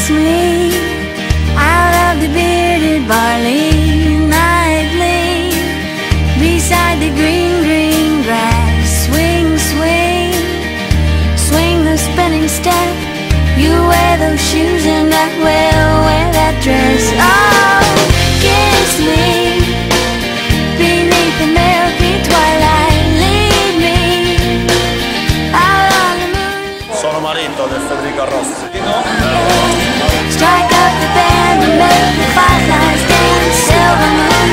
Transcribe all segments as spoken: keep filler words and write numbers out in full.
kiss me out of the bearded barley nightly, beside the green, green grass. Swing, swing, swing the spinning step. You wear those shoes and I will wear that dress. Oh, kiss me beneath the milky twilight. Lead me out on the moon. Sono marito del Federico Rossi. Strike up the band and make the fireflies dance. Silver moon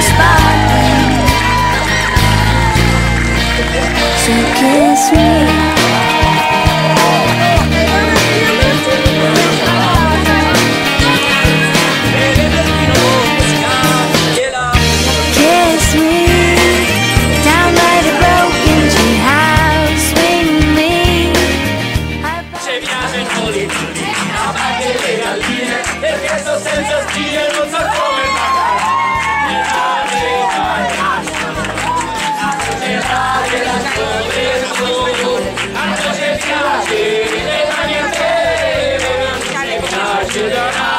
sparkling. So kiss me. Perché sto senza stile non so come fare. E la scoprire solo, a noi ci piace, e la mia te, mi piace da